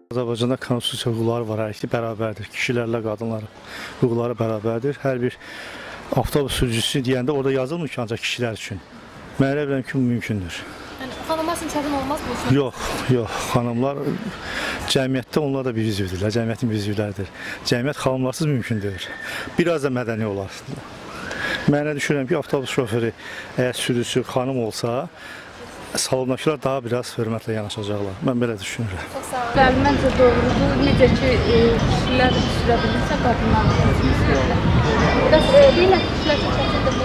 Azərbaycanda konstitusiya hüquqları var, hər iki bərabərdir. Kişilərlə qadınlar hüquqları bərabərdir. Hər bir avtobus sürücüsü deyəndə orada yazılmır ki, ancaq kişilər üçün. Mən elə bilirəm ki, mümkündür. Yəni, xanımlar üçün çətin olmaz bu? Yox. Xanımlar cəmiyyətdə onlar da bir üzvdürlər, cəmiyyətin bir üzvləridir. Cəmiyyət xanımlarsız mümkündür. Biraz da mədəni olar. Mən elə düşünürəm ki, avtobus şoförü əgər sürücüsü xanım olsa, salondakılar daha biraz hörmətlə yanaşacaqlar. Mən belə düşünürəm. Çox sağ olun. Məncə doğrudur. Necə ki, kişilər sürə bilirsə, qadınlar da sürə. Bəs deyirlər ki, kişilər çox çətindir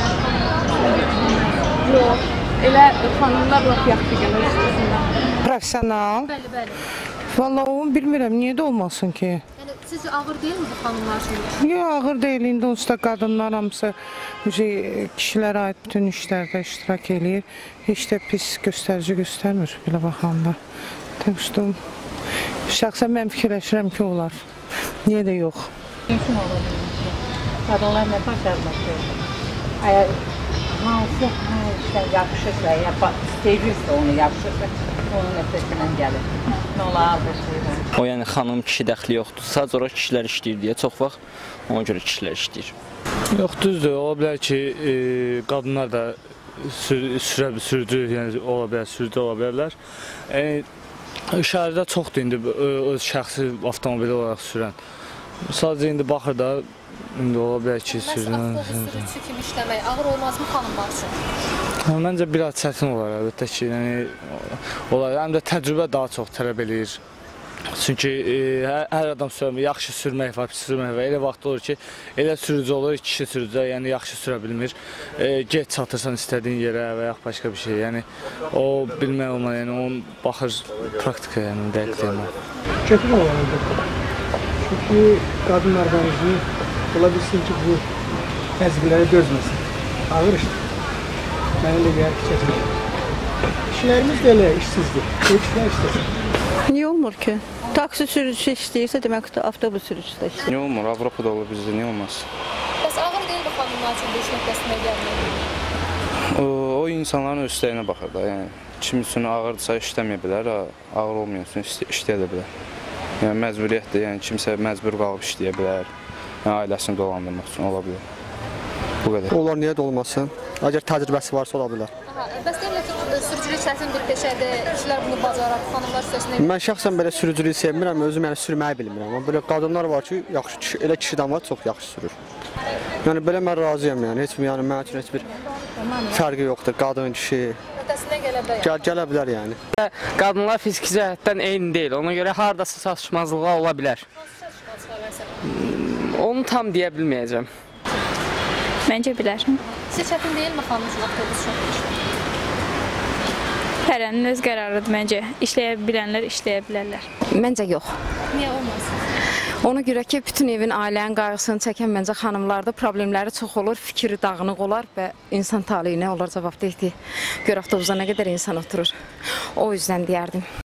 bu? Yox. Elə xanımlar lap yaxşı gəlir üstəsindən. Profesional. Bəli. Vallahi onu bilmirəm, niyə də olmasın ki? Yəni, sizcə ağır deyil mi bu xanımlar üçün? Yox, ağır deyil. İndi onsuz da qadınlar hamısı kişilərə aid bütün işlərdə iştirak eləyir. Heç də pis göstərici göstərmir belə baxanda. Dostum, şəxsən mən fikirləşirəm ki, olar. Niyə də yox? Mümkün olur. Qadınlar nə başarmaq deyil. Əgər hansı işlər yapışırsa, istəyirsə onu yapışırsa, onun ötəsindən gəlir. Nə olar, bir şeydən. O yəni xanım kişi dəxli yoxdur. Sadəcə olaraq kişilər işləyir deyə çox vaxt ona görə kişilər işləyir. Yox, düzdür. Ola bilər ki, qadınlar da sürücü, yəni ola bilər, sürücü ola bilərlər. Şəhərdə çoxdur indi öz şəxsi avtomobili olaraq sürən. Sadəcə indi baxır da, indi ola bilər ki, sürücü. Avtobus sürücüsü kimi işləmək ağır olmazmı xanımlar üçün? Məncə biraz çətin olar, əlbəttə ki, olar. Həm də təcrübə daha çox tələb eləyir. Çünki hər adam sürmür, yaxşı sürmək var, pis sürmək var. Elə vaxt olur ki, elə sürücü olur, kişi sürücü, yəni yaxşı sürə bilmir. Gec çatırsan istədiyin yerə və yaxud başqa bir şey. Yəni o bilmək olmaz, yəni onun baxır praktika, yəni dəqiqliyəmə. Çətin olar. Çünki qadınlardan ola bilsin ki, bu vəzifələrə dözməsin. Ağır işdir. Mənə də gəlir ki, çətin. İşlərimiz də elə işsizdir. Kişilər işləsin. Niyə olmur ki? Taksi sürücüsü işləyirsə, demək ki, avtobus sürücüsü də işləyir. Niyə olmur? Avropada olur bizdə, niyə olmaz? Bəs ağır deyil bu xanımlar üçün bu iş nöqtəsinə gəlmək? O insanların öz istəyinə baxır da. Yəni, kim üçün ağırdırsa işləməyə bilər, ağır olmayan üçün işləyə də bilər. Yəni, məcburiyyətdir, yəni kimsə məcbur qalıb işləyə bilər, yəni, ailəsini dolandırmaq üçün ola bilər. Bu qədər. Onlar niyə də olmasın? Əgər təcrübəsi varsa ola bilər. Bəs deyirlər ki, sürücülük çətin bir peşədir, kişilər bunu bacarar, xanımlar üstəsində. Mən şəxsən belə sürücülüyü sevmirəm, özüm yəni sürməyi bilmirəm. Amma belə qadınlar var ki, yaxşı, elə kişidən var, çox yaxşı sürür. Yəni belə mən razıyam yəni, heç yəni mənim üçün heç bir fərqi yoxdur, qadın, kişi. Ötəsindən gələ bilər. Gələ bilər yəni. Qadınlar fiziki cəhətdən eyni deyil, ona görə hardasa çatışmazlığa ola bilər. Onu tam deyə bilməyəcəm. Məncə bilər. Sizə çətin deyilmi xanım üçün avtobus şoförü? Hərənin öz qərarıdır məncə. İşləyə bilənlər işləyə bilərlər. Məncə yox. Niyə olmaz? Ona görə ki, bütün evin, ailənin qayğısını çəkən məncə xanımlarda problemləri çox olur, fikri dağınıq olar və insan taleyinə onlar cavabdehdir. Gör avtobusa nə qədər insan oturur. O yüzden deyərdim.